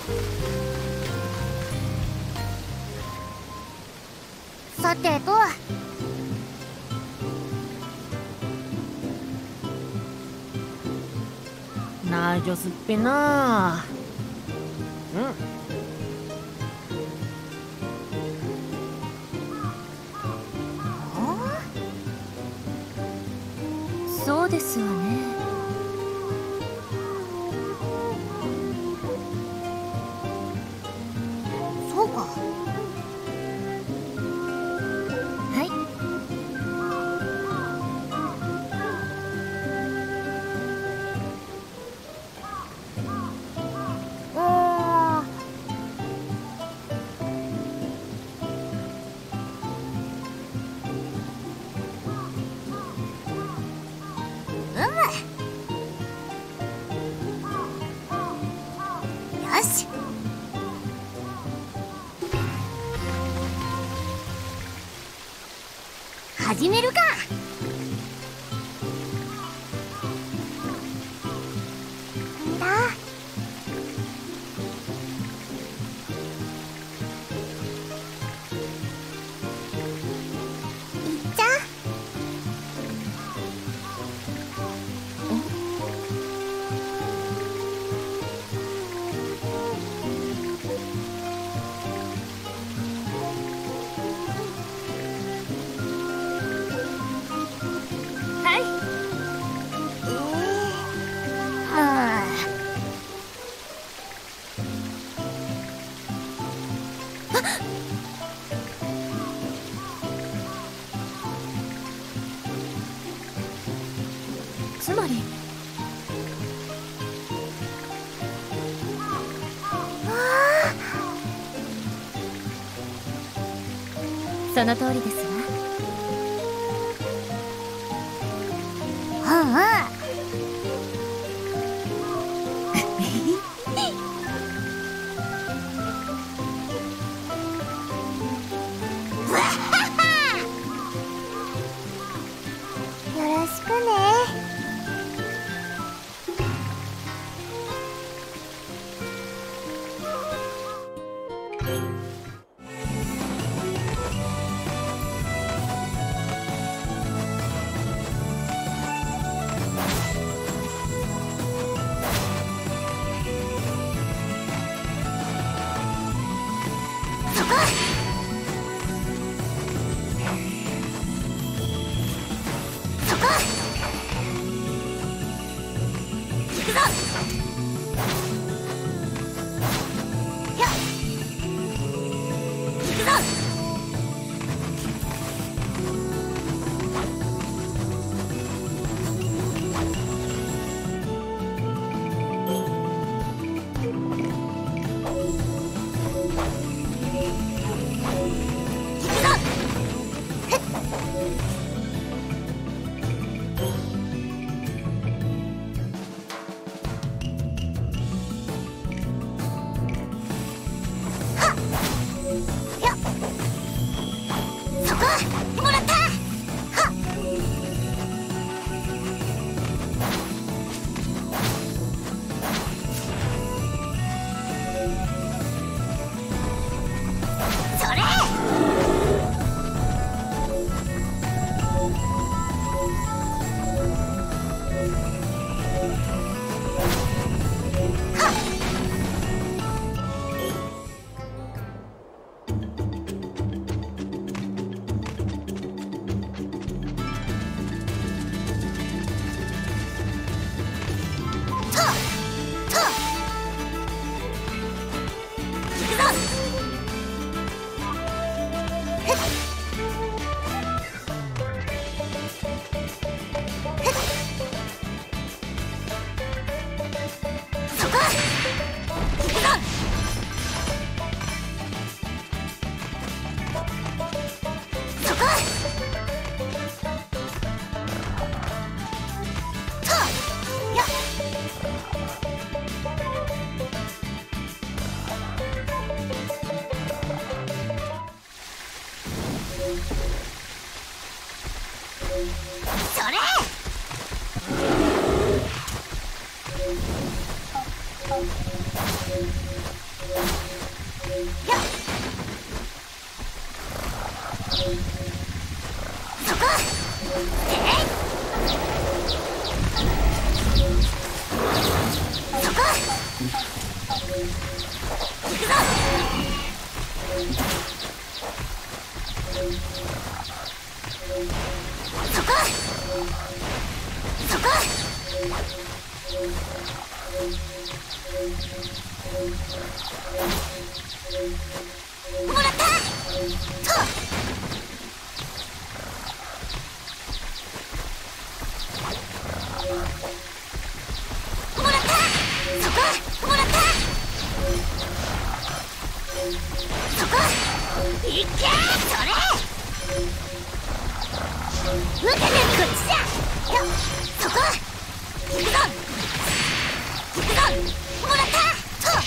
さてと、 なじょすっぺな。 そうですよね。そうか。はい。よし。始めるか。んだ。いっちゃ。はあ。つまり、その通りですわ。はあ。よろしくね。そこ。そこ。行くぞ。やっ。 そこそこ行くぞそこそこもらったともらったそこもらったそこいけそれ受けてこっちじゃよそこ行くぞ行くぞもらったと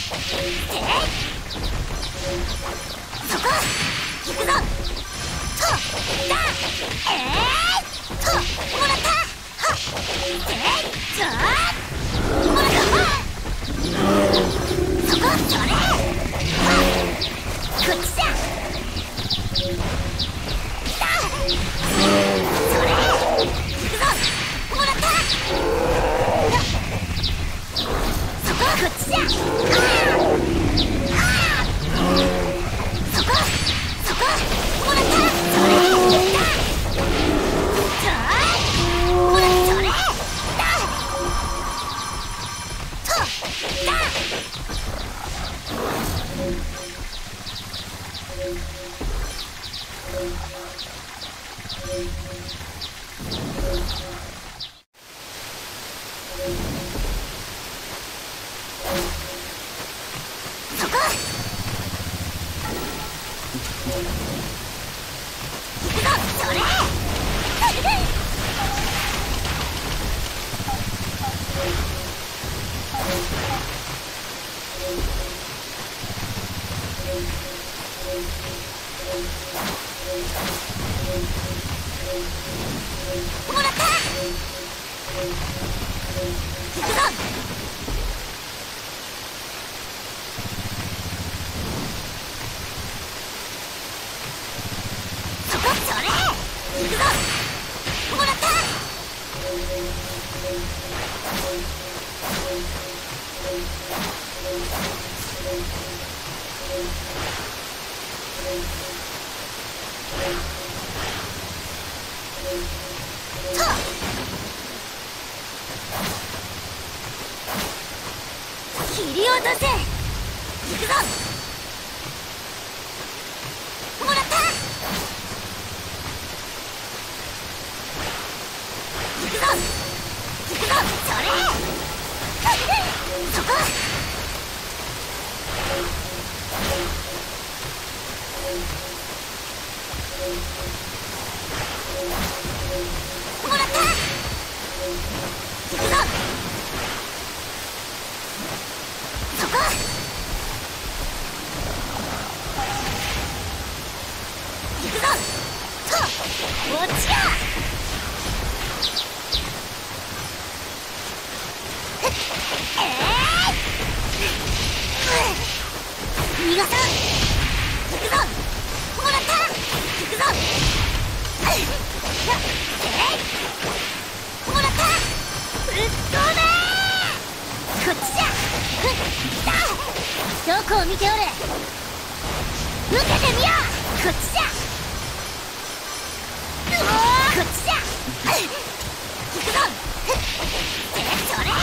そこ行くぞとだともらったはっじゃあもらったそこそれこっちじゃだそれ行くぞもらったそここっちじゃそこそこもらったそれだじゃあもらったそれだとだそこ行くぞそれもらった行くぞそこそれ行くぞもらったと切り落とせ行くぞもらった行くぞ行くぞそれそこもらった行くぞそこ行くぞとこっちや逃がさん行くぞもらった行くぞもらったぶっ飛べこっちじゃどこを見ておる受けてみようこっちじゃこっちじゃ行くぞそれ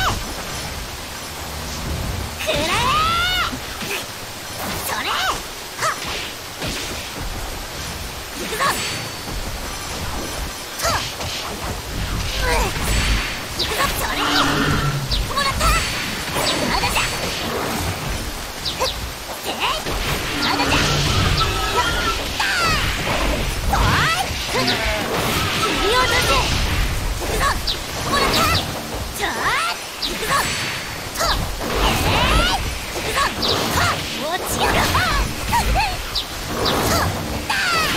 くらえそれはっ行くぞと行くぞそれもらったまだじゃまだじゃやったーおい切り落とせ行くぞもらったじゃあ行くぞと行くぞはっ落ちやがとだ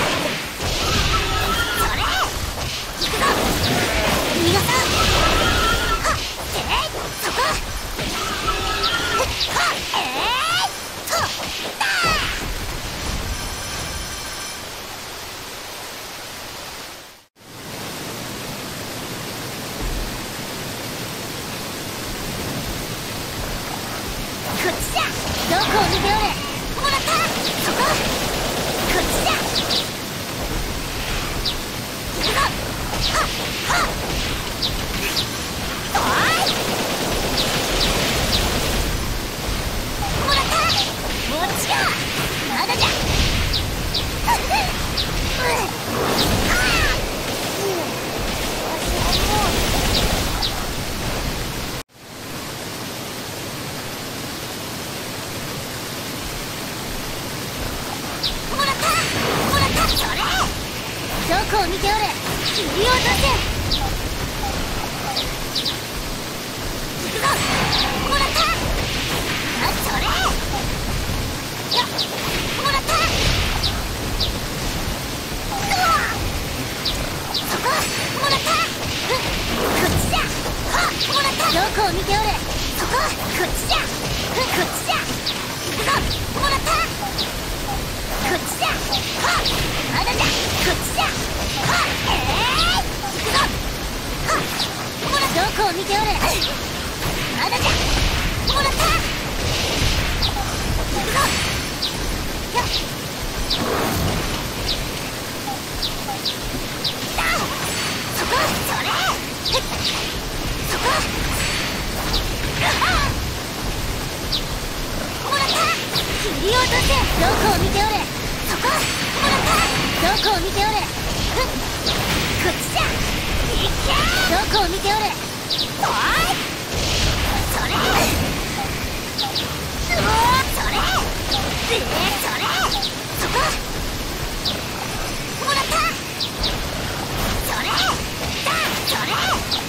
それ行くぞ逃がさんはっそこはっとだどこを見ておれ。もらった。そこ。こっちだ。行くぞ。はっはっ。おい。もらった。こっちか。まだじゃ。どこを見ておれ。切り落とせ。行くぞ。もらった。あ、それ。よっ、もらった。そこ、もらった。こっちだ。はっ、もらった。どこを見ておれ。そこ、こっちだ。こっちだ。行くぞ。もらった。こっちだ。はっ、まだだ。こっちだ。はっ、行くぞ。はっ、もらった。どこを見ておれ。まだじゃ。もらった。行くぞ。よっ。そこ、それ。そこ。もらった。切り落とせ。どこを見ておれ。そこ。もらった。どこを見ておれ。こっちじゃ。いけ。どこを見ておれ。おい。それ。うおー、それ。それ。そこ。もらった。それ。だ。それ。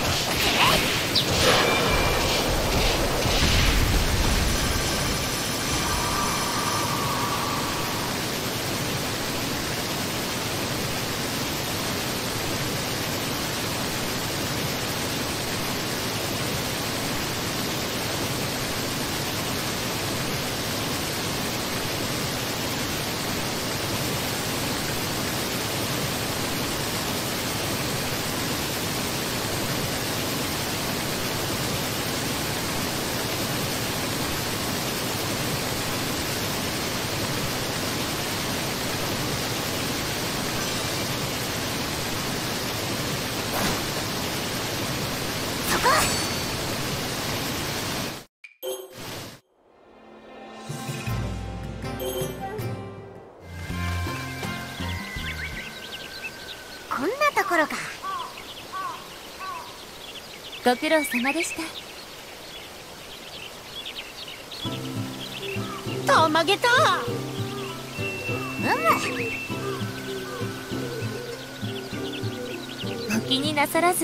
こんなところか。 ご苦労様でした。 たまげた。 お気になさらず。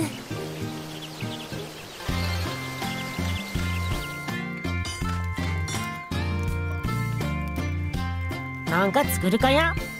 なんか作るかや。